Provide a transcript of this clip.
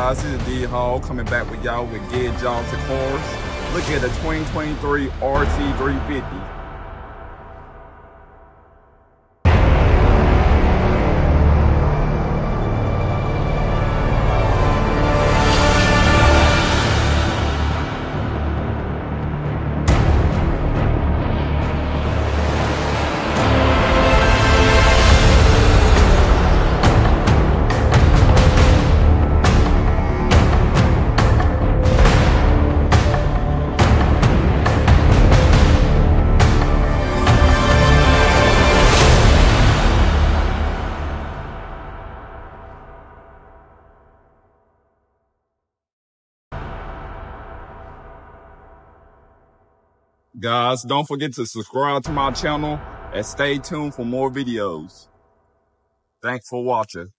guys, this is D Hall coming back with y'all with Get Jobs of Cars. Look at the 2023 RC350. Guys, don't forget to subscribe to my channel and stay tuned for more videos. Thanks for watching.